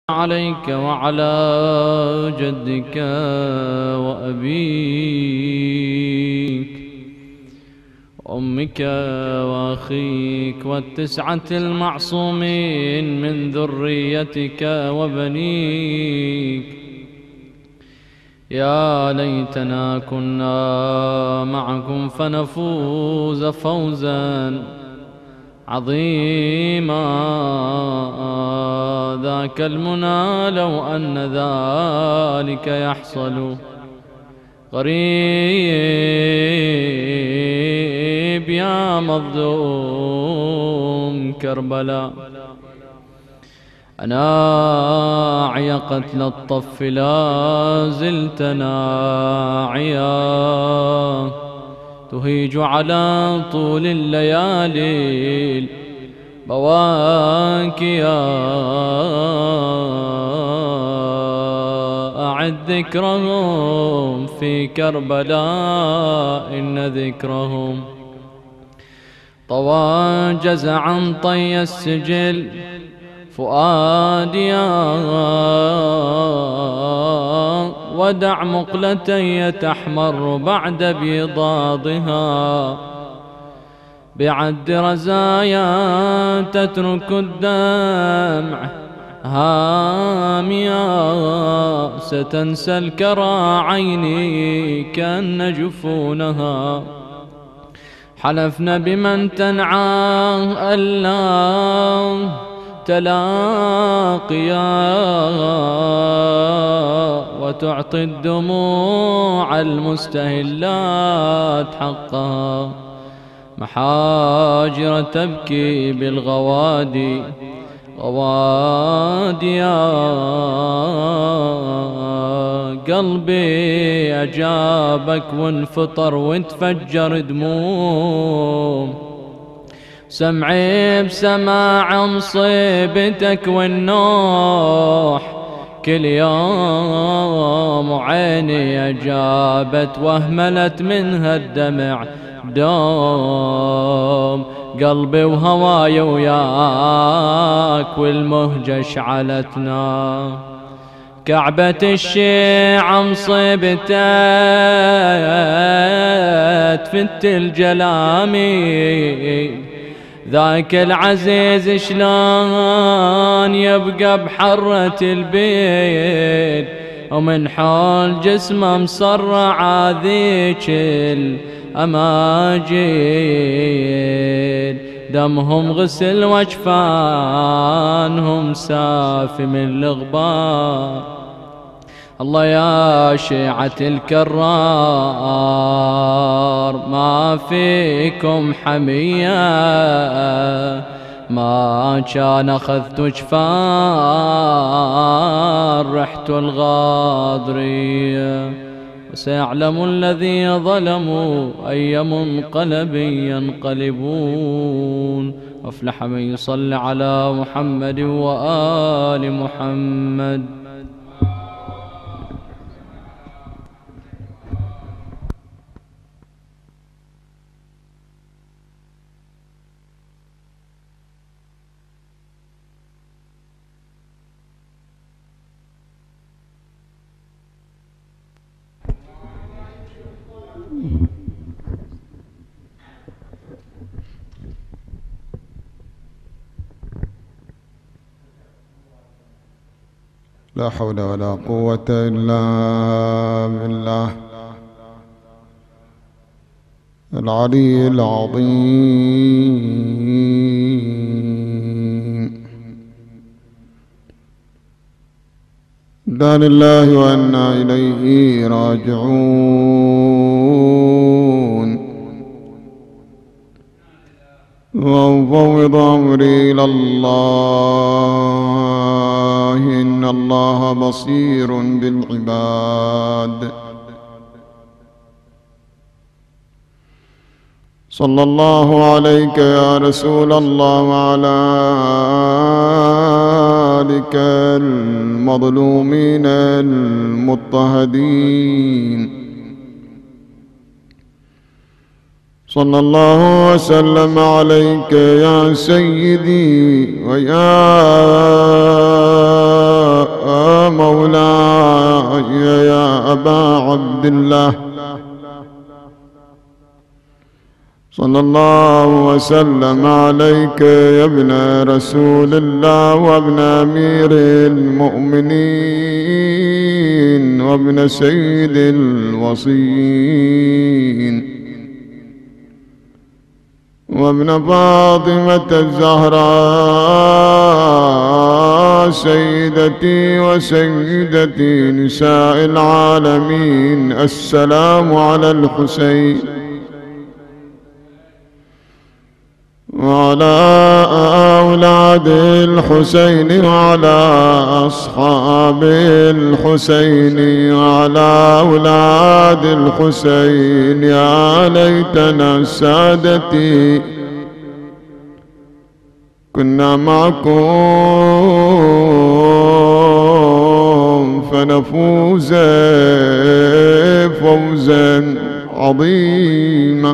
عليك وعلى جدك وأبيك وأمك وأخيك والتسعة المعصومين من ذريتك وبنيك. يا ليتنا كنا معكم فنفوز فوزا عظيما. ذاك المنى لو أن ذلك يحصل. غريب يا مظلوم كربلاء، أناعي قتل الطف لا زلت ناعيا، تهيج على طول الليالي بواكيا. أعد ذكرهم في كربلاء إن ذكرهم طوى جزعا طي السجل فؤاديا. ودع مقلتي تحمر بعد بيضاضها، بعد رزايا تترك الدمع هاميا. ستنسى الكرى عيني كأن جفونها، حلفنا بمن تنعى ألا تلاقيا. وتعطي الدموع المستهلات حقها، محاجر تبكي بالغوادي غواديا. قلبي أجابك وانفطر وانتفجر دموم، سمعي بسماع مصيبتك والنوح كل يوم. وعيني أجابت واهملت منها الدمع دوم. قلبي وهواي وياك والمهجة شعلتنا، كعبة الشيعة مصيبتك تفت الجلامي. ذاك العزيز شلون يبقى بحرة البيت، ومن حول جسمه مصرع ذيك الأماجيد. دمهم غسل واجفانهم سافي من الغبار. الله يا شيعة الكرار ما فيكم حمية، ما كان أخذت جفار رحت الغاضرية. وسيعلم الذي ظلموا أي منقلب ينقلبون. وافلح من يصلي على محمد وآل محمد. لا حول ولا قوة إلا بالله العلي العظيم. إنا لله وإنا إليه راجعون. وأفوض أمري إلى الله إن الله بصير بالعباد. صلى الله عليك يا رسول الله وعلى آلك المظلومين المضطهدين. صلى الله وسلم عليك يا سيدي ويا الله صلى الله وسلم عليك يا ابن رسول الله وابن أمير المؤمنين وابن سيد الوصيين وابن فاطمة الزهراء سيدتي وسيدتي نساء العالمين. السلام على الحسين وعلى أولاد الحسين وعلى أصحاب الحسين وعلى أولاد الحسين. يا ليتنا سادتي كنا معكم فنفوز فوزا عظيما.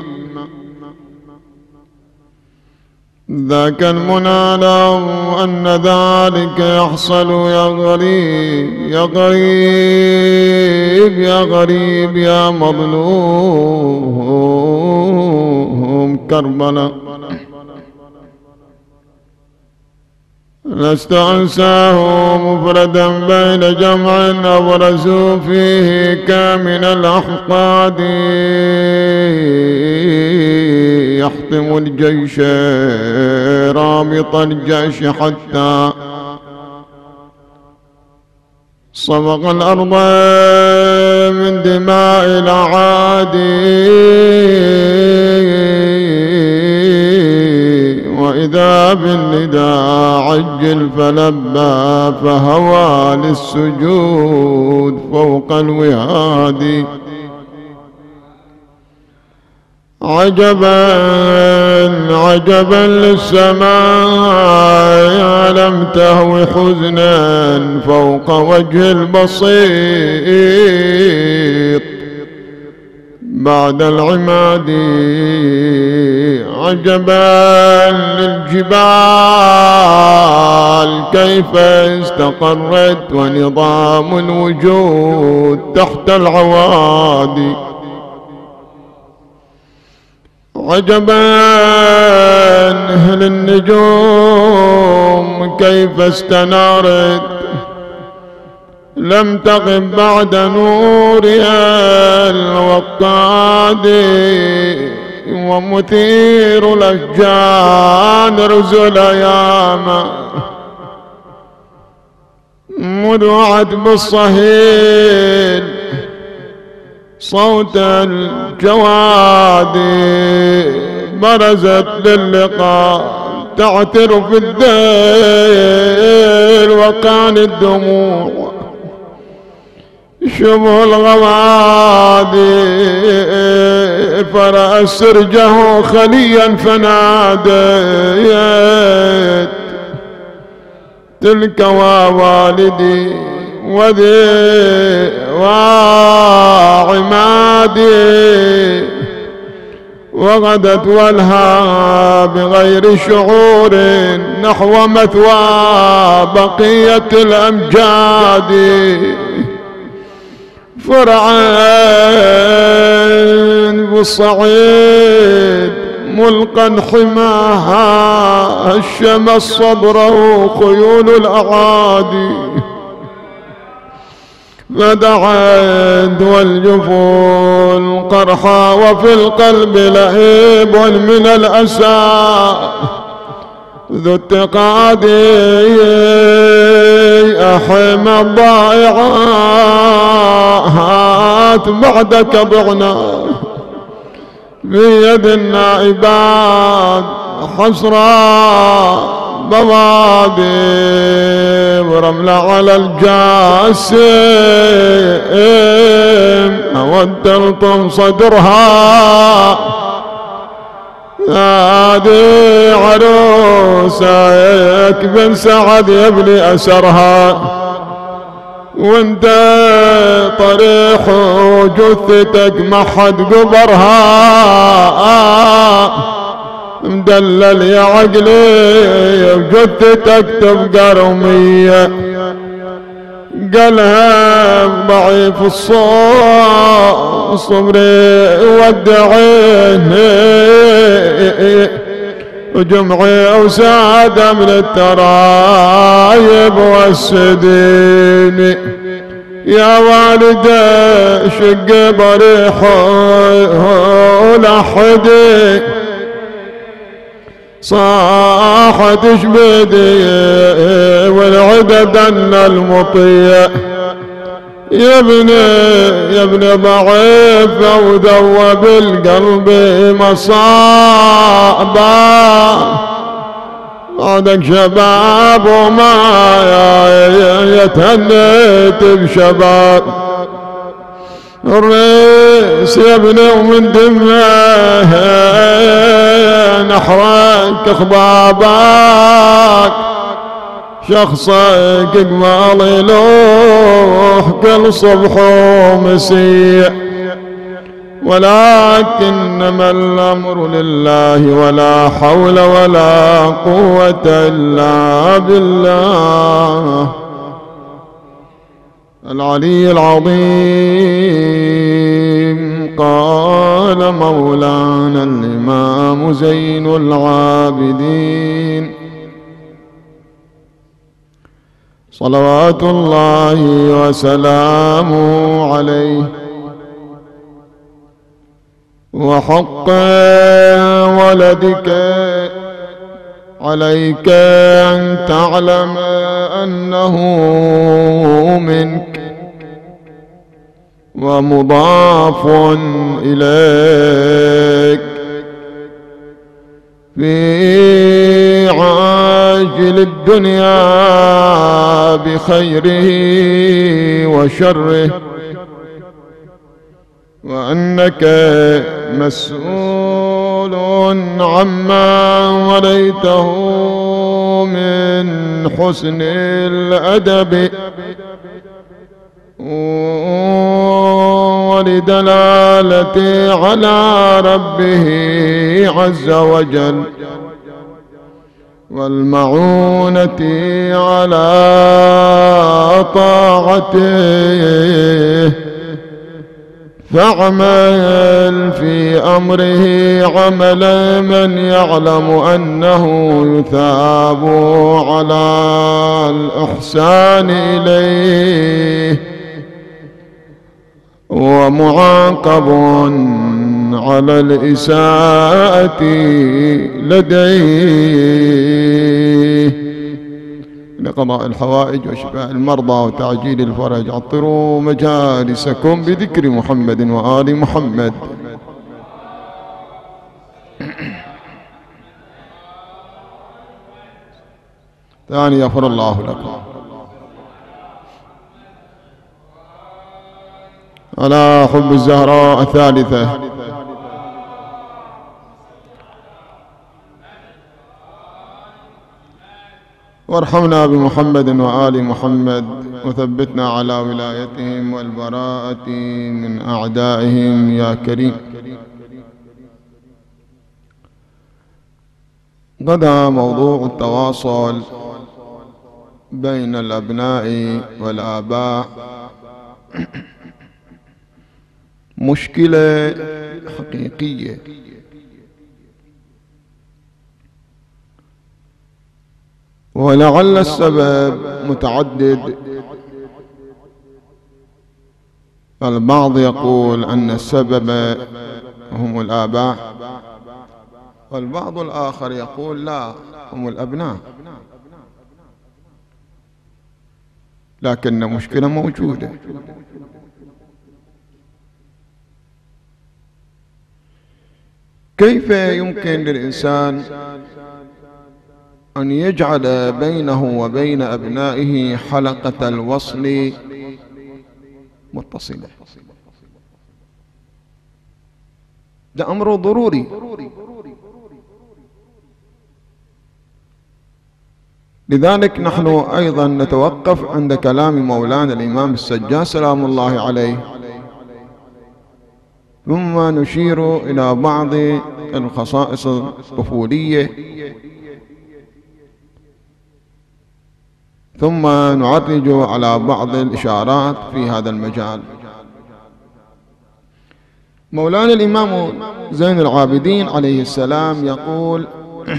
ذاك المنى لو أن ذلك يحصل يا غريب يا غريب يا غريب يا مظلوم كربلاء. لست أنساه مفردا بين جمع أبرزوا فيه كامن الأحقاد يحطم الجيش رابط الجيش حتى صبغ الأرض من دماء الأعادي. وإذا بالنداء عجل فلبى فهوى للسجود فوق الوهاد. عجبا عجبا للسماء لم تهو حزنا فوق وجه البسيط بعد العماد. عجبا للجبال كيف استقرت ونظام الوجود تحت العوادي. عجبا للنجوم كيف استنارت لم تغب بعد نورها الوقاد. ومثير الأشجان رزل ياما مذوعت بالصهيل صوت الجواد. برزت للقاء تعترف الديل وكان الدموع شبه الغوادي. فرأى سرجه خليا فناديت تلك ووالدي وذي وعمادي. وغدت والها بغير شعور نحو مثوى بقية الأمجاد. فرعان بالصعيد ملقا حماها هشم صبره خيول الأعادي. فدعت والجفون قرحا وفي القلب لهيب من الأسى ذو اتقاد. أحم الضائعات بعدك ضعنا بيد النائبات حسرا بوادي. ورمل على الجاسم ودلتم صدرها هذه عروسك بن سعد يا ابن أسرها. وانت طريح جثتك ما حد قبرها مدلل يا عقلي وجثتك تبقى رمية. قالها ضعيف الصبر ودعيني وجمعي وساد من الترايب والسدين. يا والدي شق بريح ولحدي صاحت شبدي والعدد ان المطيع. يا ابني ضعيف وذوب القلب مصابا بعدك شباب وما يتهنيت بشباب. الريس يا ابني ومن دمه نحرك اخبابك شخصك اقبال يلوح كل صبح ومسيء. ولكنما الأمر لله ولا حول ولا قوة إلا بالله العلي العظيم. قال مولانا الإمام زين العابدين صلوات الله وسلامه عليه. وحق ولدك عليك أن تعلم أنه منك ومضاف إليك في عاجل الدنيا بخيره وشره، وأنك مسؤول عما وليته من حسن الأدب ولدلالته على ربه عز وجل والمعونة على طاعته. فاعمل في أمره عمل من يعلم أنه يثاب على الإحسان إليه ومعاقب على الإساءة لديه. لقضاء الحوائج وشفاء المرضى وتعجيل الفرج عطروا مجالسكم بذكر محمد وآل محمد. ثاني يغفر الله لكم. على حب الزهراء الثالثة. وارحمنا بمحمد وآل محمد وثبتنا على ولايتهم والبراءة من أعدائهم يا كريم. غدا موضوع التواصل بين الأبناء والآباء مشكلة حقيقية، ولعل السبب متعدد. البعض يقول أن السبب هم الآباء، والبعض الآخر يقول لا، هم الأبناء، لكن مشكلة موجودة. كيف يمكن للإنسان أن يجعل بينه وبين أبنائه حلقة الوصل متصلة؟ ده أمر ضروري. لذلك نحن أيضا نتوقف عند كلام مولانا الإمام السجاد سلام الله عليه، ثم نشير إلى بعض الخصائص الطفولية ثم نعرج على بعض الإشارات في هذا المجال. مولانا الإمام زين العابدين عليه السلام يقول: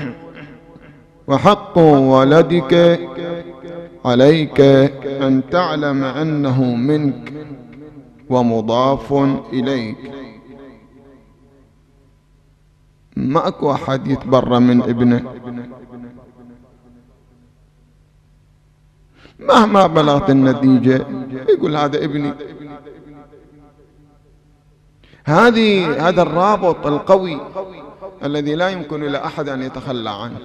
وحق ولدك عليك أن تعلم أنه منك ومضاف إليك. ماكو أحد يتبرى من ابنه مهما بلغت النتيجة، يقول هذا ابني. هذا الرابط القوي الذي لا يمكن لأحد أن يتخلى عنه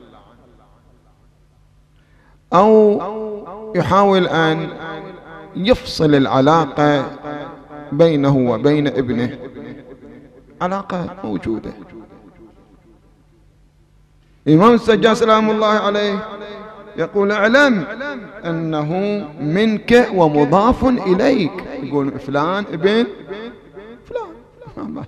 أو يحاول أن يفصل العلاقة بينه وبين ابنه. علاقة موجودة. الإمام السجاد سلام الله عليه يقول: اعلم أنه منك ومضاف إليك. يقول فلان ابن فلان.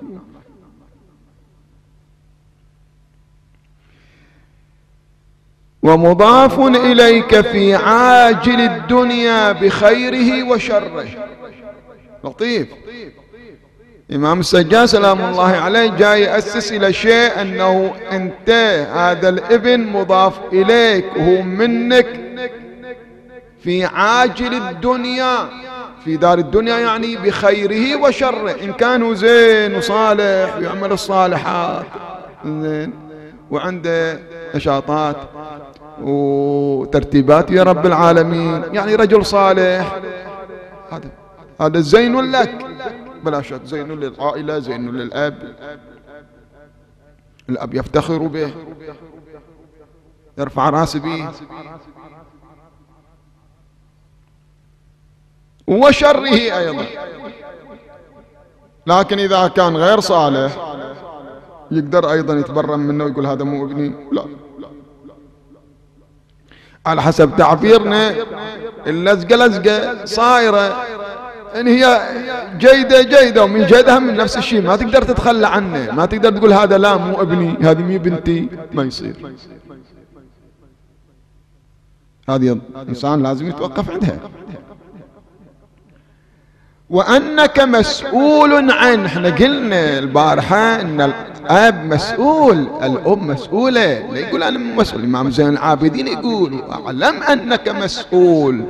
ومضاف إليك في عاجل الدنيا بخيره وشره. لطيف. إمام السجاد سلام الله عليه جاي يأسس إلى شيء، أنه أنت هذا الابن مضاف إليك وهو منك في عاجل الدنيا، في دار الدنيا يعني بخيره وشره. إن كانوا زين وصالح ويعمل الصالحات وعنده نشاطات وترتيبات يا رب العالمين، يعني رجل صالح، هذا زين لك بلا شك، زين للعائلة، زين للأب. الأب يفتخر به، يرفع راسه به. وشره أيضا. لكن إذا كان غير صالح يقدر أيضا يتبرم منه ويقول هذا مو ابني. لا، على حسب تعبيرنا اللزقة لزقة صايرة، إن هي جيدة ومن جيدها من نفس الشيء، ما تقدر تتخلى عنه، ما تقدر تقول هذا لا مو ابني، هذه مي بنتي، ما يصير. هذه الإنسان لازم يتوقف عندها. وأنك مسؤول عنه. احنا قلنا البارحة أن الأب مسؤول، الأم مسؤولة. لا يقول أنا مسؤول. الإمام زين العابدين يقول: واعلم أنك مسؤول.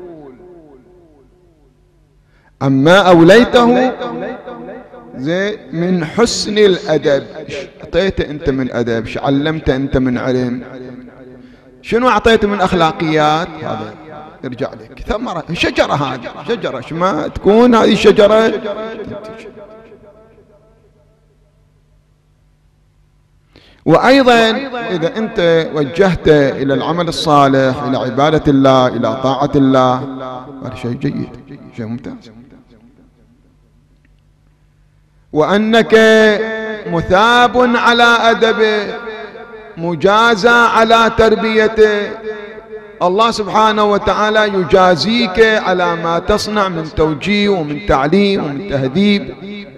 أما أوليته زي من حسن الأدب. أعطيته أنت من أدب، علمته أنت من علم، شنو أعطيته من أخلاقيات، هذا يرجع لك ثمرة. شجرة، هذه شجرة، شما تكون هذه الشجرة وأيضا إذا أنت وجهت إلى العمل الصالح، إلى عبادة الله، إلى طاعة الله، هذا شيء جيد، شيء ممتاز. وأنك مثاب على أدبه، مجازى على تربيته. الله سبحانه وتعالى يجازيك على ما تصنع من توجيه ومن تعليم ومن تهذيب.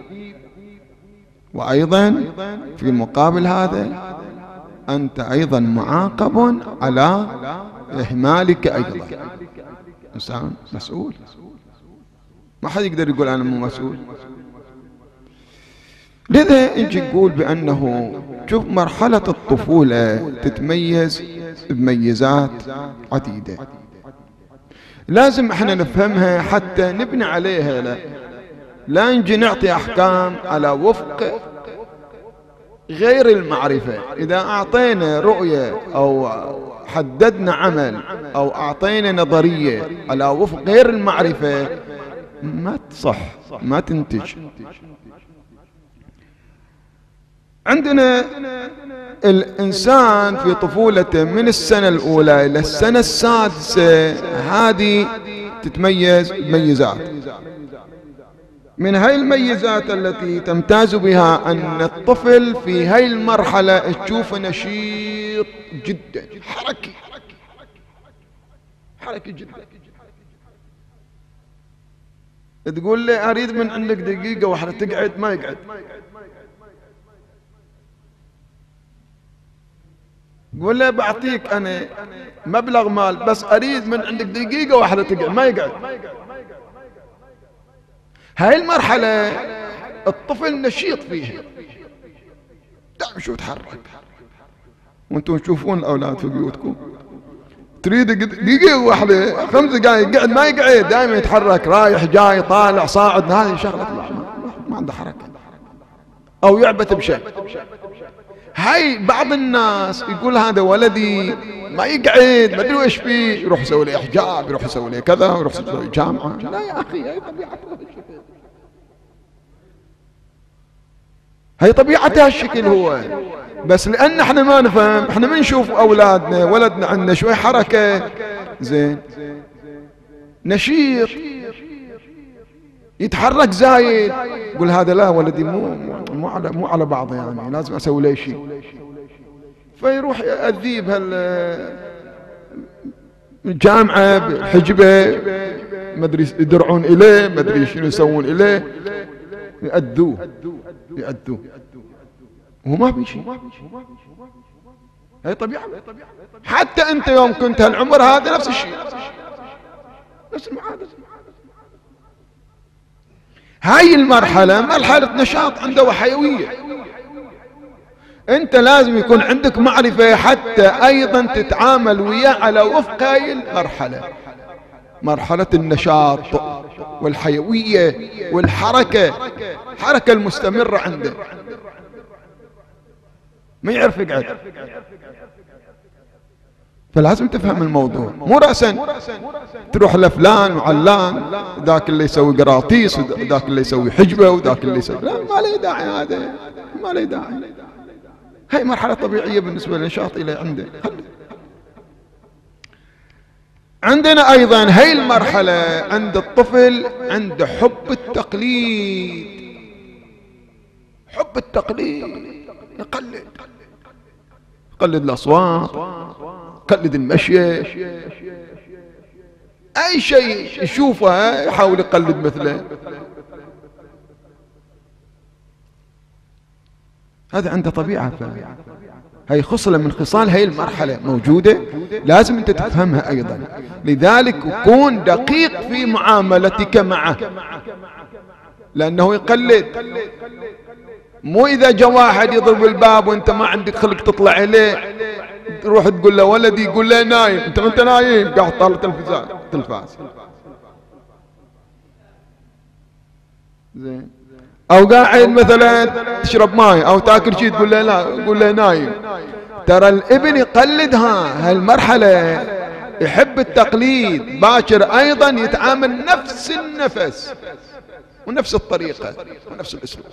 وأيضا في المقابل هذا أنت أيضا معاقب على إهمالك. أيضا إنسان مسؤول، ما حد يقدر يقول أنا مو مسؤول. لذا نجي نقول بأنه شوف مرحلة الطفولة تتميز بميزات عديدة، لازم احنا نفهمها حتى نبني عليها. لا نجي نعطي أحكام على وفق غير المعرفة. إذا أعطينا رؤية أو حددنا عمل أو أعطينا نظرية على وفق غير المعرفة ما تصح، ما تنتج. عندنا الإنسان في طفولته من السنة الأولى إلى السنة السادسة، هذه تتميز بميزات. من هاي الميزات التي تمتاز بها أن الطفل في هاي المرحلة تشوف نشيط جدا، حركي جدا. تقول لي أريد من عندك دقيقة واحدة تقعد، ما يقعد. قول له بعطيك أنا مبلغ مال بس أريد من عندك دقيقة واحدة تقعد، ما يقعد. هاي المرحلة الطفل نشيط فيها، دائما شو تحرك. وانتم تشوفون الأولاد في بيوتكم تريد دقيقة واحدة 5 دقائق قاعد ما يقعد، دائما يتحرك رايح جاي طالع صاعد، هذه شغلة ما عنده حركة أو يعبث بشيء. هاي بعض الناس يقول هذا ولدي ما يقعد ما ادري ايش فيه، يروح يسوي له حجاب، يروح يسوي له كذا، يروح يسوي جامعة. لا يا أخي، هي طبيعته هالشكل هو، بس لأن احنا ما نفهم، احنا ما نشوف أولادنا ولدنا عندنا شوي حركة زين نشيط يتحرك زايد، يقول هذا لا ولدي مو على بعضه، يعني لازم اسوي له شيء، فيروح يأذيه بهالجامعة بحجبه، ما ادري يدرعون اليه، ما ادري شنو يسوون اليه، يأذوه وهو ما بيشي. هي طبيعة. حتى انت يوم كنت هالعمر هذا نفس الشيء، نفس المعادلة. هاي المرحلة مرحلة نشاط عنده وحيوية. انت لازم يكون عندك معرفة حتى ايضا تتعامل وياه على وفق هاي المرحلة، مرحلة النشاط والحيوية والحركة، الحركة المستمرة عنده، ما يعرف يقعد. فلازم تفهم الموضوع، مو رأسا تروح لفلان وعلان، ذاك اللي يسوي قراطيس وذاك اللي يسوي حجبة وذاك اللي يسوي، لا ما له داعي، هذا ما له داعي. هاي مرحلة طبيعية بالنسبة للنشاط اللي عنده. عندنا أيضا هاي المرحلة عند الطفل عنده حب التقليد، حب التقليد، يقلد الأصوات، يقلد المشي، أي شيء يشوفه يحاول يقلد مثله. هذا عنده طبيعة. هاي خصلة من خصال هاي المرحلة موجودة، لازم انت تفهمها ايضا. لذلك كون دقيق في معاملتك معه، لانه يقلد. مو اذا جاء واحد يضرب الباب وانت ما عندك خلق تطلع اليه تروح تقول له ولدي، يقول له نايم، انت ما انت نايم قاعد طالع تلفاز زين، او قاعد مثلا تشرب ماي او تاكل شيء تقول له لا، يقول له نايم. ترى الابن يقلدها هالمرحلة، يحب التقليد، باكر ايضا يتعامل نفس النفس ونفس الطريقة ونفس الاسلوب.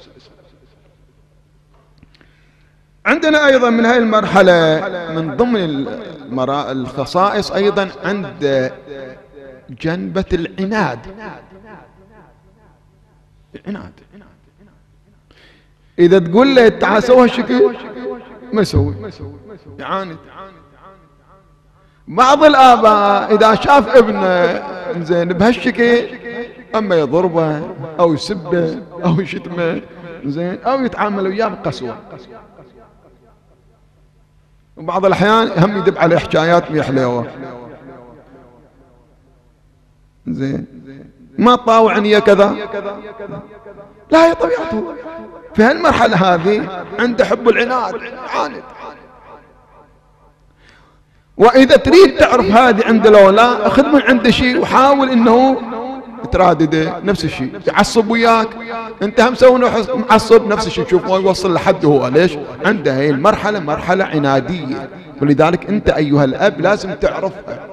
عندنا ايضا من هاي المرحلة من ضمن الخصائص ايضا عند جنبة العناد. اذا تقول له تعال سوي هالشكل ما يسوي، يعاند. بعض الآباء إذا شاف ابنه زين بهالشكل أما يضربه أو يسبه أو يشتمه زين أو يتعامل وياه بقسوة. وبعض الأحيان هم يدب عليه حكايات ميحلوه زين، ما طاوعني كذا، لا هي طبيعته. في هالمرحلة هذه عنده حب العناد، عاند. وإذا تريد تعرف هذه عند الأولاد أخذ من عنده شيء وحاول إنه ترادده نفس الشيء. يعصب وياك أنت هم سوي معصب نفس الشيء، شوف ما يوصل لحد هو. ليش؟ عنده هي المرحلة مرحلة عنادية، ولذلك أنت أيها الأب لازم تعرفها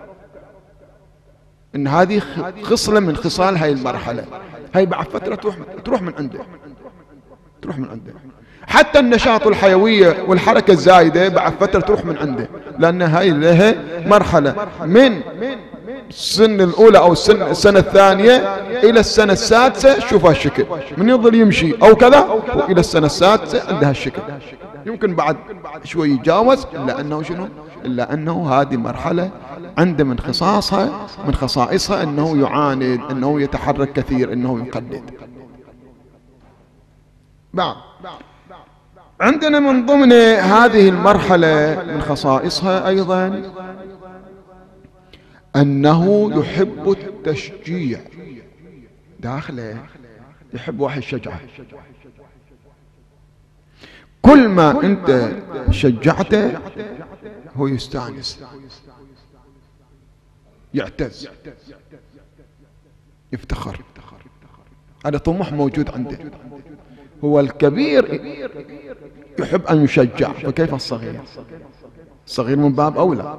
إن هذه خصلة من خصال هاي المرحلة. هاي بعد فترة تروح من عنده، تروح من عنده. حتى النشاط والحيوية والحركة الزايدة بعد فترة تروح من عنده، لأن هاي لها مرحلة من السن الأولى أو السنة الثانية إلى السنة السادسة. شوف هالشكل من يظل يمشي أو كذا، وإلى السنة السادسة عندها هالشكل. يمكن بعد شوي يتجاوز، إلا أنه شنو؟ إلا أنه هذه مرحلة عنده من خصائصها أنه يعاند، أنه يتحرك كثير، أنه يقلد. بعد عندنا من ضمن هذه المرحلة من خصائصها أيضا أنه يحب التشجيع داخله، يحب واحد شجعه. كل ما أنت شجعته هو يستانس، يعتز، يفتخر. هذا طموح موجود عنده. هو الكبير يحب أن يشجع، فكيف الصغير؟ الصغير من باب أولى.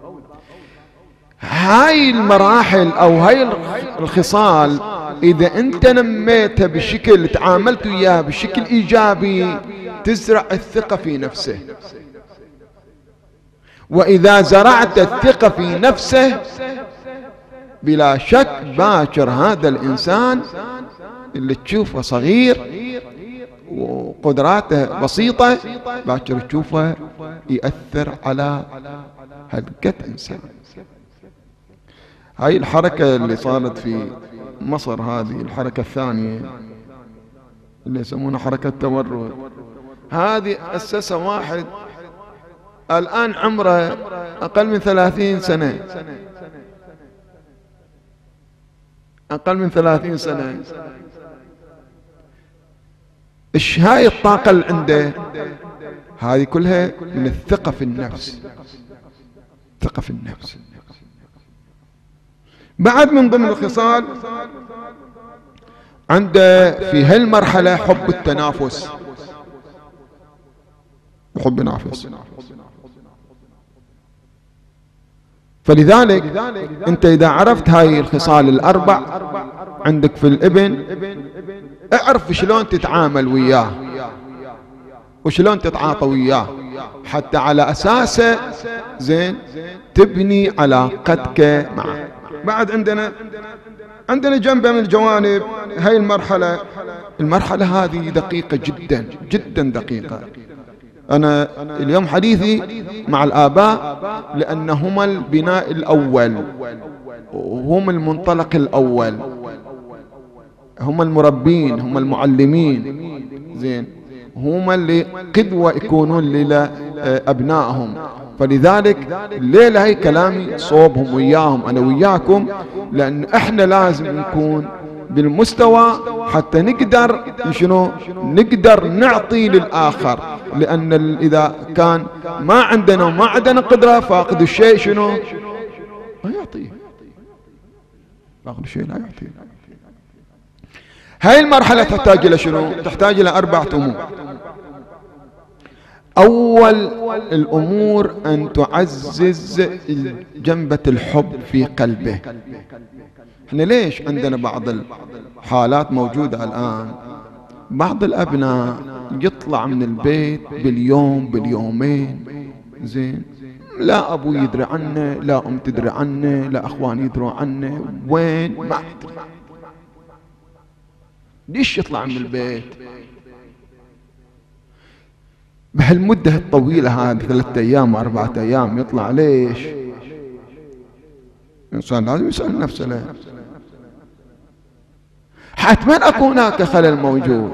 هاي المراحل أو هاي الخصال إذا أنت نميتها بشكل، تعاملت وياها بشكل إيجابي، تزرع الثقة في نفسه. وإذا زرعت الثقة في نفسه بلا شك باكر هذا الإنسان اللي تشوفه صغير وقدراته بسيطة، باكر تشوفه يأثر على هالقد إنسان. هاي الحركة اللي صارت في مصر، هذه الحركة الثانية اللي يسمونها حركة تورد، هذه أسسها واحد الآن عمره أقل من 30 سنة، أقل من 30 سنة. إيش هاي الطاقة اللي عنده؟ هذه كلها من الثقة في النفس، ثقة في النفس. بعد من ضمن الخصال عنده في هالمرحلة حب التنافس، يحب ينافس. فلذلك انت اذا عرفت هاي الخصال الاربع عندك في الابن، اعرف شلون تتعامل وياه وشلون تتعاطى وياه، حتى على اساسه زين تبني علاقتك معه. بعد عندنا جنبه من الجوانب هاي المرحلة هذه دقيقة جدا جدا دقيقة. أنا اليوم حديثي مع الآباء لأنهم البناء الأول، هم المنطلق الأول، هم المربين، هم المعلمين، زين، هم اللي قدوة يكونون لأبنائهم. فلذلك الليلة هي كلامي صوبهم وياهم، أنا وياكم، لأن إحنا لازم نكون بالمستوى حتى نقدر نقدر نعطي للآخر. لأن إذا كان ما عندنا قدرة، فاقد الشيء ما يعطيه، فاقد الشيء لا يعطيه. هاي المرحلة تحتاج إلى تحتاج إلى 4 أمور. أول الأمور أن تعزز جنبة الحب في قلبه. احنا ليش عندنا بعض الحالات موجودة الآن، بعض الأبناء يطلع من البيت باليوم باليومين، زين، لا أبو يدري عنه، لا أم تدري عنه، لا أخوان يدروا عنه، وين ما أدري. ليش يطلع من البيت بهالمدة الطويلة هذه، 3 أيام 4 أيام يطلع؟ ليش؟ الإنسان لازم يسأل نفسه ليه. حتما أكون هناك خلل موجود،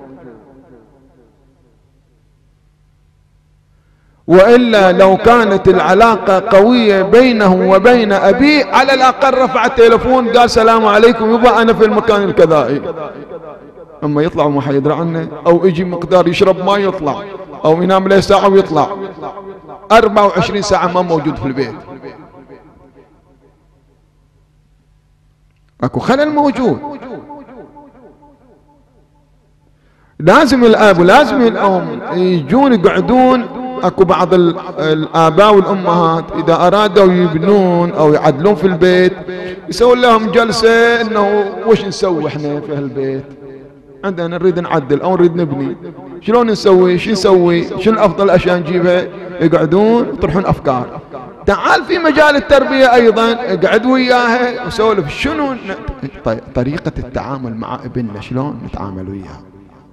وإلا لو كانت العلاقة قوية بينه وبين أبيه على الأقل رفع التليفون قال السلام عليكم يبا أنا في المكان الكذائي. أما يطلع وما حد يدري عنه، أو يجي مقدار يشرب ما يطلع، أو ينام له ساعة ويطلع 24 ساعة ما موجود في البيت. اكو خلل موجود. لازم الاب ولازم الام يجون يقعدون. اكو بعض الاباء والامهات اذا ارادوا يبنون او يعدلون في البيت يسوون لهم جلسة انه وش نسوي احنا في هالبيت، عندنا نريد نعدل او نريد نبني، شلون نسوي، شو نسوي، شو الافضل اشياء نجيبها. يقعدون يطرحون افكار. تعال في مجال التربية ايضا اقعد وياها وسولف شنو طريقة التعامل مع ابننا، شلون نتعامل وياه.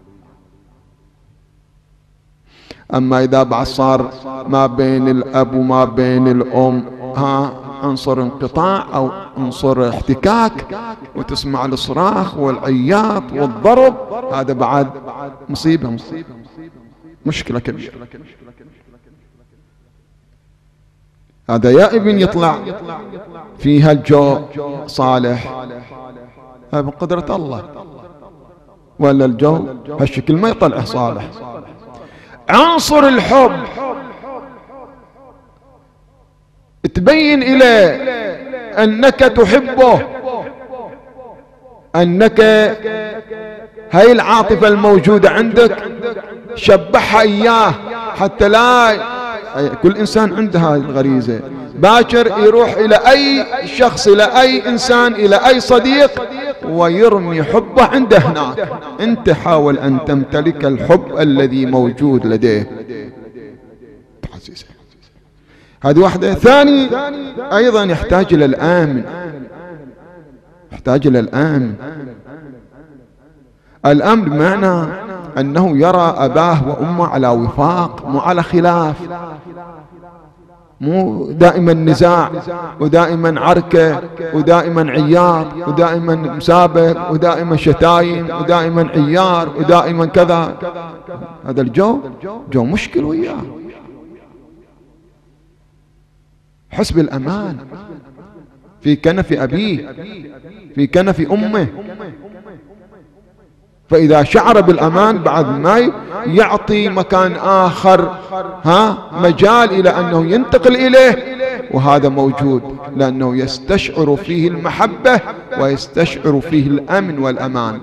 اما اذا بعد صار ما بين الاب وما بين الام عنصر انقطاع او عنصر احتكاك، وتسمع الصراخ والعياط والضرب، هذا بعد مصيبة. مشكلة كبيرة. هذا يا ابن يطلع فيها الجو صالح، هذا بقدرة الله، ولا الجو هالشكل ما يطلع صالح. عنصر الحب تبين إليه أنك تحبه، أنك هاي العاطفة الموجودة عندك شبعها إياه، حتى لا كل إنسان عنده هاي الغريزة، باكر يروح إلى أي شخص، إلى أي إنسان، إلى أي صديق ويرمي حبه عنده هناك. أنت حاول أن تمتلك الحب الذي موجود لديه. هذه واحدة. ثاني أيضا يحتاج إلى الآمن، يحتاج إلى الآمن. الأمن بمعنى أنه يرى أباه وأمه على وفاق، مو على خلاف، مو دائما نزاع ودائما عركة ودائما عيار ودائما مسابق ودائما شتايم ودائما عيار ودائما كذا. هذا الجو جو مشكل وياه. حس بالأمان في كنف أبيه، في كنف أمه. فإذا شعر بالأمان بعد ما يعطي مكان آخر مجال إلى أنه ينتقل إليه، وهذا موجود لأنه يستشعر فيه المحبة ويستشعر فيه الأمن والأمان.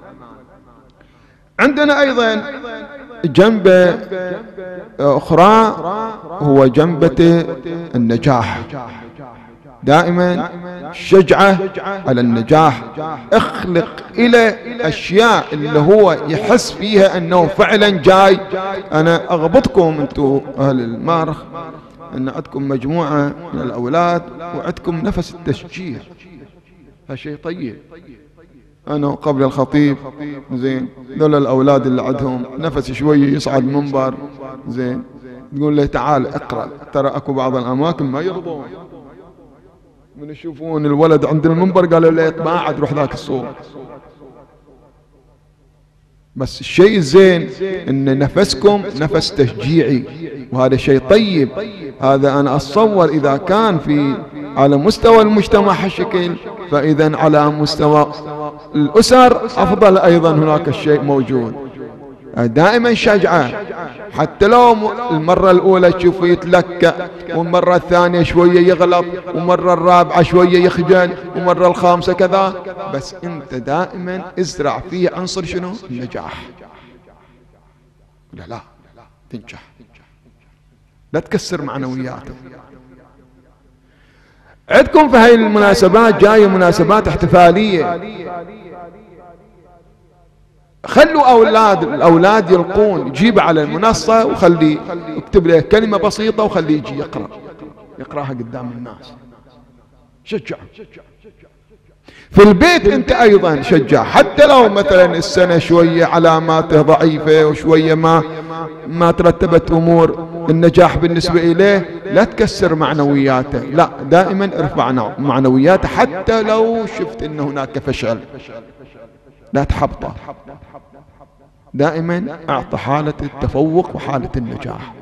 عندنا أيضا جنبة أخرى هو جنبة النجاح، دائما شجعة على النجاح. اخلق إلى أشياء اللي هو يحس فيها أنه فعلا جاي. أنا أغبطكم أنتم أهل المارخ أن عندكم مجموعة من الأولاد وعندكم نفس التشجيع، هالشيء طيب. أنا قبل الخطيب زين دول الأولاد اللي عندهم نفس شوية يصعد منبر زين تقول له تعال اقرأ، ترى أكو بعض الأماكن ما يرضون من يشوفون الولد عند المنبر قالوا له تباعد روح ذاك الصوت. بس الشيء الزين ان نفسكم نفس تشجيعي، وهذا شيء طيب. هذا انا اتصور اذا كان في على مستوى المجتمع هالشكل، فاذا على مستوى الاسر افضل ايضا هناك الشيء موجود. دائما شجعه، حتى لو المرة الأولى تشوفه يتلكأ، والمرة الثانية شوية يغلط، والمرة الرابعة شوية يخجل، والمرة الخامسة كذا، بس أنت دائما ازرع فيه عنصر شنو؟ النجاح. لا تنجح، لا تكسر معنوياته. عندكم في هاي المناسبات جاية مناسبات احتفالية، خلوا الأولاد يلقون، جيبه على المنصة وخلي اكتب له كلمة بسيطة وخليه يجي يقرأها قدام الناس. شجع في البيت. انت ايضا شجع، حتى لو مثلا السنة شوية علاماته ضعيفة وشوية ما ترتبت امور النجاح بالنسبة اليه، لا تكسر معنوياته، لا دائما ارفع معنوياته. حتى لو شفت ان هناك فشل لا تحبطه، دائما اعطى حالة التفوق وحالة النجاح.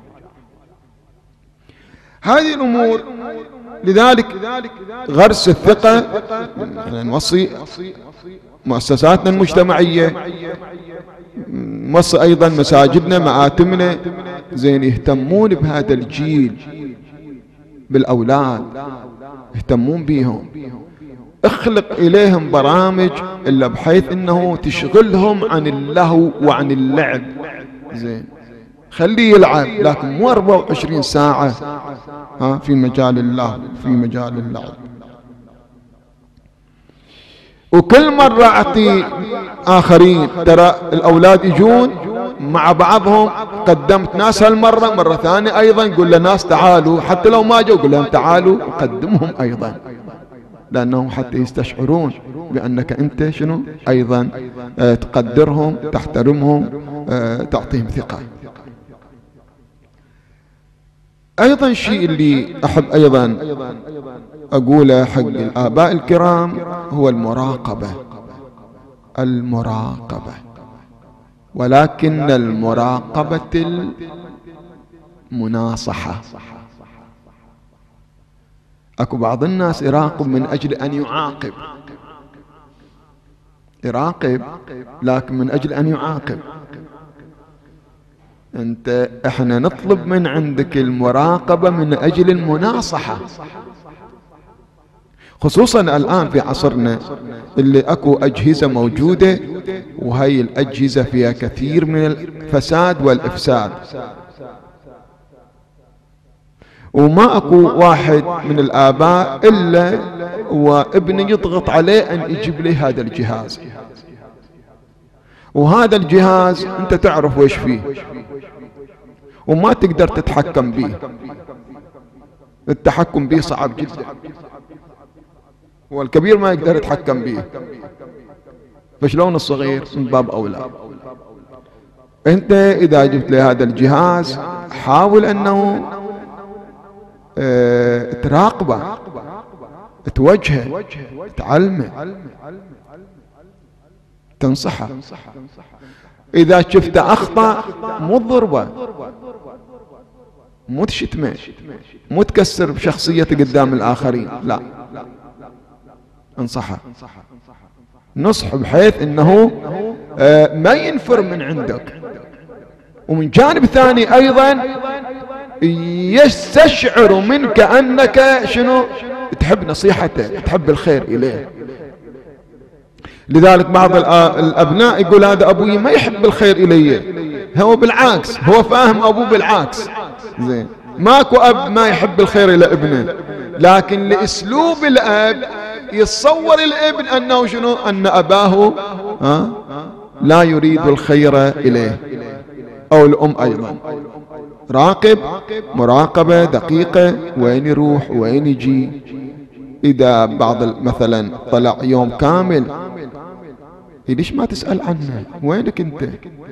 هذه الامور. لذلك غرس الثقة، احنا نوصي مؤسساتنا المجتمعية، نوصي ايضا مساجدنا مآتمنا زين يهتمون بهذا الجيل، بالاولاد يهتمون بيهم. اخلق اليهم برامج الا بحيث انه تشغلهم عن اللهو وعن اللعب. زين خليه يلعب، لكن مو 24 ساعة في مجال اللهو في مجال اللعب. وكل مرة اعطي اخرين، ترى الاولاد يجون مع بعضهم، قدمت ناس هالمرة، مرة ثانية ايضا قول لناس تعالوا، حتى لو ما جو قول لهم تعالوا وقدمهم ايضا، لأنهم حتى يستشعرون بأنك أنت شنو أيضا تقدرهم، تحترمهم، تعطيهم ثقة. أيضا شيء اللي أحب أيضا أقوله حق الآباء الكرام هو المراقبة. ولكن المراقبة المناصحة. اكو بعض الناس يراقب من اجل ان يعاقب، يراقب لكن من اجل ان يعاقب. احنا نطلب من عندك المراقبة من اجل المناصحة، خصوصا الآن في عصرنا اللي اكو أجهزة موجودة، وهي الأجهزة فيها كثير من الفساد والإفساد، وما اكو واحد من الآباء إلا وابنه يضغط عليه أن يجيب لي هذا الجهاز، وهذا الجهاز انت تعرف ويش فيه وما تقدر تتحكم به، التحكم به صعب جدا، والكبير ما يقدر يتحكم به، فشلون الصغير؟ من باب أولى. انت اذا جبت لي هذا الجهاز حاول انه تراقبه، توجهه، تعلمه، تنصحه. اذا شفته اخطأ مو تضربه، مو تشتمه، مو تكسر بشخصيته قدام الاخرين، لا، انصحه نصح بحيث انه ما ينفر من عندك. ومن جانب ثاني ايضا يستشعر منك انك شنو تحب نصيحته، تحب الخير اليه. لذلك بعض الابناء يقول هذا ابوي ما يحب الخير الي، هو بالعكس، هو فاهم ابوه بالعكس. زين، ماكو اب ما يحب الخير الى ابنه، لكن لاسلوب الاب يتصور الابن انه شنو، ان اباه لا يريد الخير اليه، او الام ايضا. راقب مراقبة دقيقة، وين يروح وين يجي. اذا بعض مثلا طلع يوم كامل، ليش ما تسأل عنه؟ وينك انت؟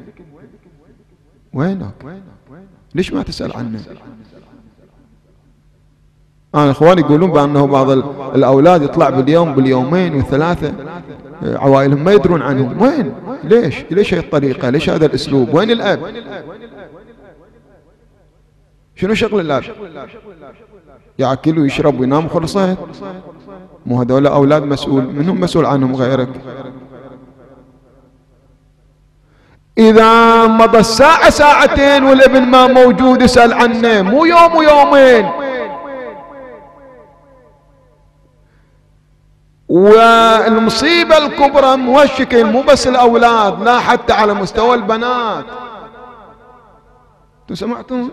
وينك؟ ليش ما تسأل عنه؟ أنا إخواني يقولون بأنه بعض الأولاد يطلع باليوم باليومين والثلاثة، عوائلهم ما يدرون عنهم. وين؟ ليش هي الطريقة؟ ليش هذا الأسلوب؟ وين الأب؟ شنو شغل الأب؟ يأكل ويشرب وينام خلصت؟ مو هذول أولاد مسؤول منهم، مسؤول عنهم غيرك. إذا مضى الساعة ساعتين والابن ما موجود اسأل عنه، مو يوم ويومين. والمصيبة الكبرى مو هالشكل، مو بس الأولاد، لا حتى على مستوى البنات. انتم سمعتوا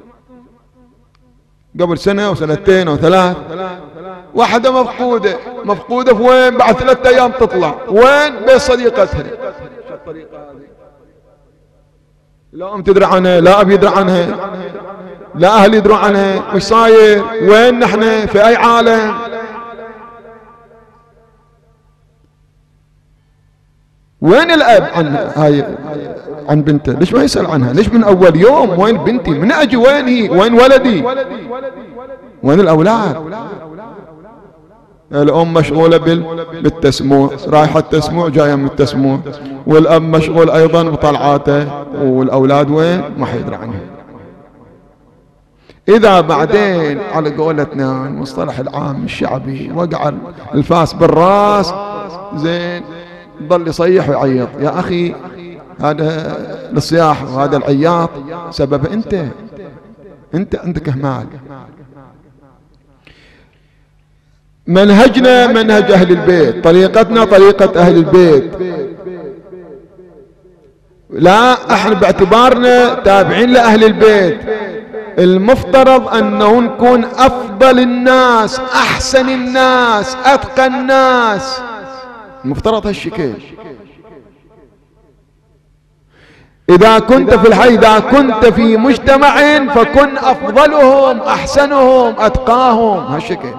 قبل سنة أو سنتين أو ثلاث واحدة مفقودة في وين؟ بعد 3 أيام تطلع وين؟ بيت صديقتها. لا أم تدري عنها، لا أب يدري عنها، لا أهل يدروا عنها. وش صاير؟ وين نحن؟ في أي عالم؟ وين الأب عن بنته؟ ليش ما يسأل عنها؟ ليش من أول يوم؟ وين بنتي؟ من أجي؟ وين هي؟ وين ولدي؟ وين الأولاد؟ الأم مشغولة بالتسموع، رايحة التسموع جاية من التسموع، والأب مشغول أيضا بطلعاته، والأولاد وين؟ ما حيدري عنهم. إذا بعدين على قولتنا المصطلح العام الشعبي وقع الفاس بالراس، زين، ضل يصيح ويعيط. يا أخي هذا الصياح وهذا العياط سبب أنت عندك إهمال. منهجنا منهج أهل البيت، طريقتنا طريقة أهل البيت. لا، احنا باعتبارنا تابعين لأهل البيت، المفترض أنه نكون أفضل الناس، أحسن الناس، أتقى الناس، المفترض هالشكل. إذا كنت في الحي، إذا كنت في مجتمع فكن أفضلهم، أحسنهم، أتقاهم، هالشكل.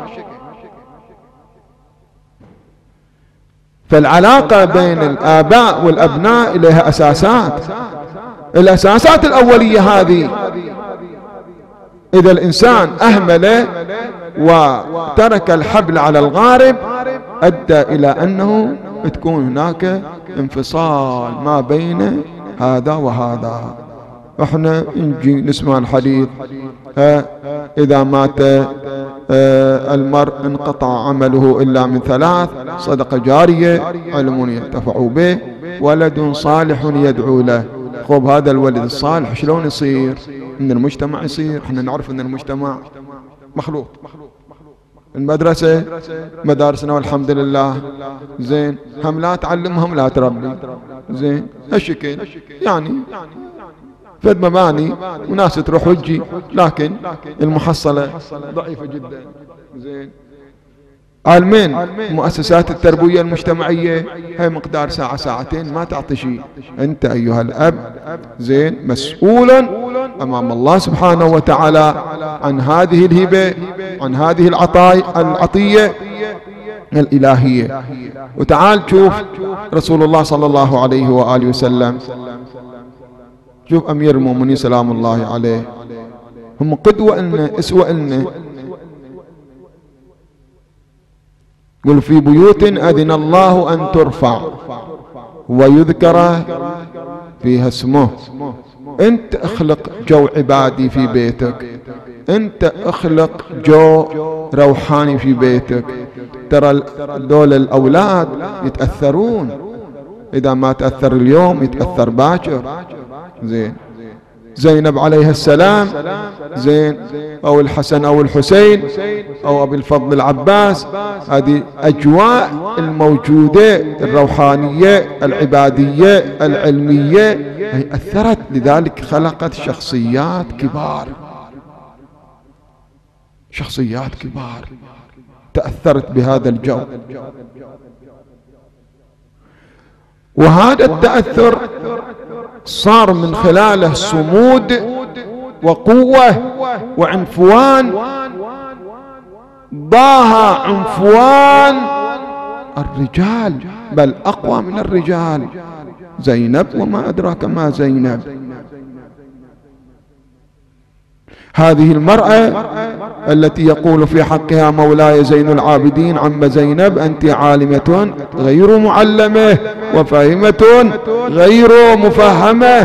فالعلاقة بين الآباء والأبناء لها أساسات، الأساسات الأولية هذه إذا الإنسان أهمل وترك الحبل على الغارب أدى إلى أنه تكون هناك انفصال ما بين هذا وهذا. احنا نجي نسمع الحديث إذا مات المرء انقطع عمله إلا من ثلاث: صدقة جارية، علم ينتفع به، ولد صالح يدعو له. خب هذا الولد الصالح شلون يصير؟ من المجتمع يصير. احنا نعرف ان المجتمع مخلوط. المدرسة مدارسنا والحمد لله زين، هم لا تعلمهم لا تربي زين، هالشكل يعني فد مباني وناس تروح وتجي، لكن المحصلة ضعيفة جدا زين. علمين مؤسسات التربية المجتمعية هي مقدار ساعة ساعتين ما تعطي شيء. أنت أيها الأب زين مسؤولا أمام الله سبحانه وتعالى عن هذه الهبة، عن هذه العطية الإلهية. وتعال شوف رسول الله صلى الله عليه وآله وسلم، شوف أمير المؤمنين سلام الله عليه، هم قدوة لنا، أسوة لنا. قل في بيوت أذن الله أن ترفع ويذكر فيها اسمه. أنت اخلق جو عبادي في بيتك، أنت اخلق جو روحاني في بيتك. ترى دول الأولاد يتأثرون، إذا ما تأثر اليوم يتأثر باكر زين. زينب عليها السلام زين، أو الحسن أو الحسين أو أبي الفضل العباس، هذه أجواء الموجودة الروحانية العبادية العلمية هي أثرت، لذلك خلقت شخصيات كبار، شخصيات كبار تأثرت بهذا الجو. وهذا التأثر صار من خلاله صمود وقوة وعنفوان، ضاها عنفوان الرجال بل أقوى من الرجال. زينب وما أدراك ما زينب، هذه المرأة التي يقول في حقها مولاي زين العابدين عم زينب: أنت عالمة غير معلمة وفاهمة غير مفهمة.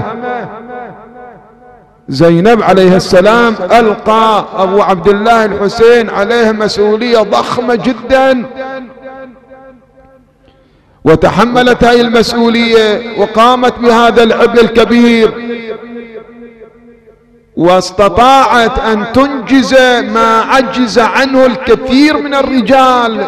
زينب عليه السلام ألقى أبو عبد الله الحسين عليه مسؤولية ضخمة جدا، وتحملت هذه المسؤولية وقامت بهذا العبء الكبير، واستطاعت أن تنجز ما عجز عنه الكثير من الرجال.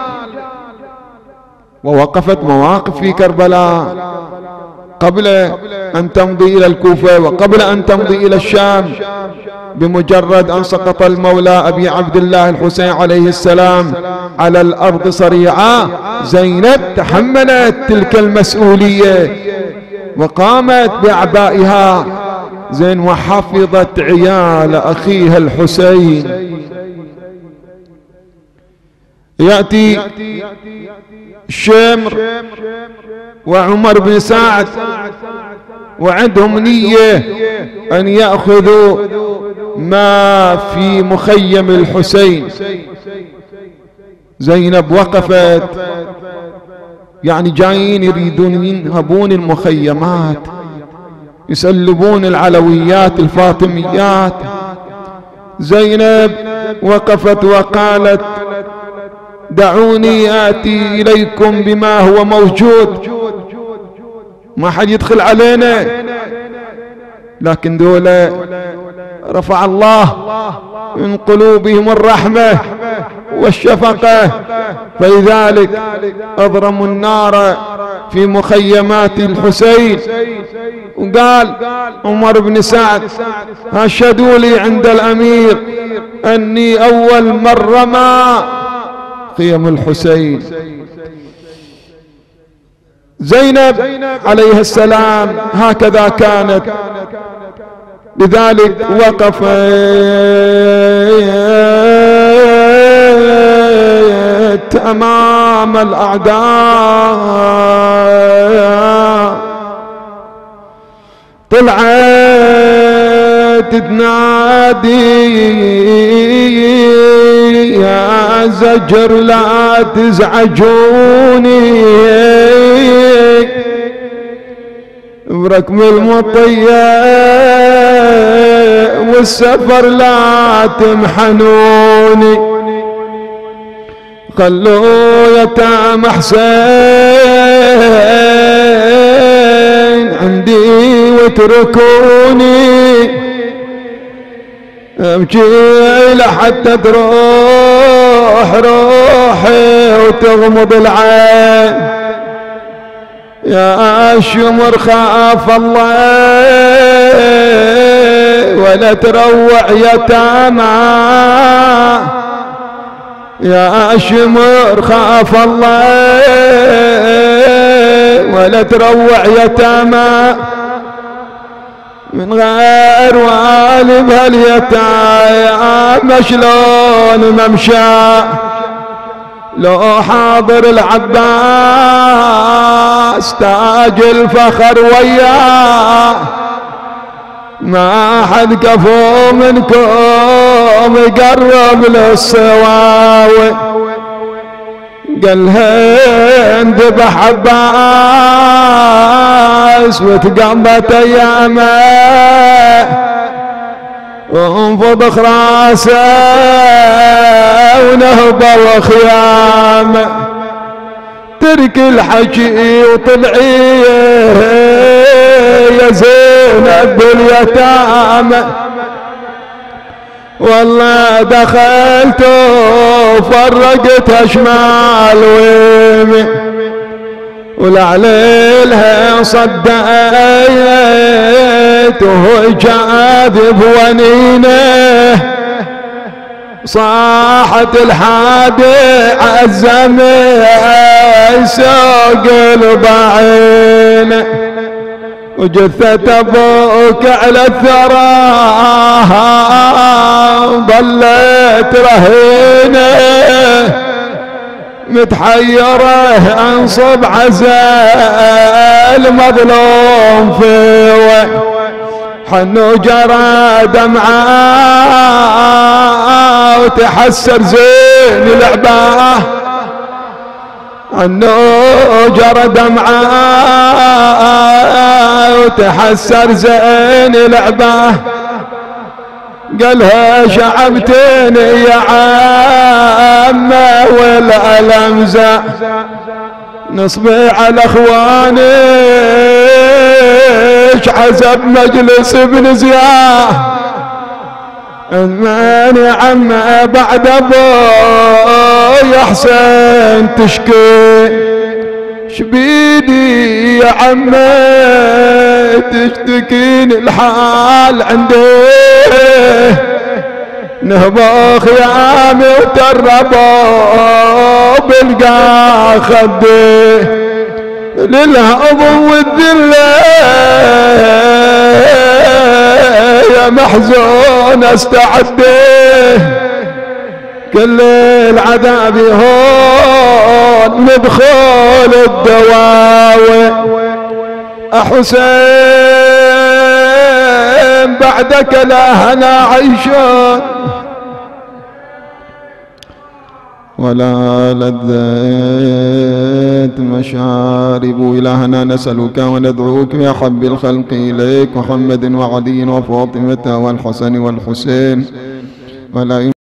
ووقفت مواقف في كربلاء قبل أن تمضي إلى الكوفة وقبل أن تمضي إلى الشام. بمجرد أن سقط المولى أبي عبد الله الحسين عليه السلام على الأرض صريعا، زينب تحملت تلك المسؤولية وقامت بأعبائها زين، وحفظت عيال أخيها الحسين. يأتي الشمر وعمر بن سعد وعندهم نية أن يأخذوا ما في مخيم الحسين. زينب وقفت، يعني جايين يريدون ينهبون المخيمات، يسلبون العلويات الفاطميات. زينب وقفت وقالت: دعوني آتي إليكم بما هو موجود، ما حد يدخل علينا. لكن دولة رفع الله من قلوبهم الرحمة والشفقة، فلذلك أضرموا النار في مخيمات الحسين. وقال عمر بن سعد: أشهدوا لي عند الأمير أني أول من رمى خيم الحسين. زينب عليه السلام هكذا كانت، لذلك وقفت أمام الأعداء، طلعت تنادي: يا زجر لا تزعجوني، بركب المطية والسفر لا تمحنوني، خلوا يتام حسين عندي واتركوني، ابكي لحتى تروح روحي وتغمض العين. يا شمر خاف الله ولا تروع يتامى، يا شمر خاف الله ولا تروع يتامى، من غير والب هاليتامى شلون ممشى، لو حاضر العباس تاج الفخر وياه، ما حد كفو منكم يقرب للصواوي. قال هند ذبح عباس وتقضت ايامه، وانفض راسه ونهضه وخيامه، ترك الحكي وطلعي يا زينب باليتامى. والله دخلت وفرقتها شمال ويمين، ولعليلها صدقت وهو جاذب ونينه، صاحت الحادي عزمه سوق البعينه، وجثة ابوك على الثرى ظلت رهينه، متحيره انصب عزال مظلوم فيه، حنو جرى دمعه وتحسر زين لعباه، حنو جرى دمعه وتحسر زين لعباه. قالها شعبتني يا عمه والألم زا، نصبي على اخواني عزب مجلس ابن زياه، من يا عمه بعد ابوي حسين تشكي، شبيدي يا عمه تشتكين الحال عندي، نهبوا خيامي وتربوا بلقى خدي، للهضم والذله يا محزون استعدي، كل العذاب هون ندخل الدواوي. حسين بعدك لا هنا عيشون ولا لذات مشارب، إلهنا نسألك وندعوك يا حب الخلق إليك، محمد وعلي وفاطمة والحسن والحسين، ولا